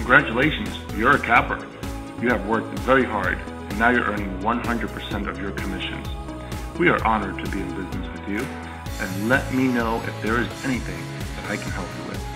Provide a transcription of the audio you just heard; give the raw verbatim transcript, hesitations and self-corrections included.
Congratulations, you're a capper. You have worked very hard, and now you're earning one hundred percent of your commissions. We are honored to be in business with you, and let me know if there is anything that I can help you with.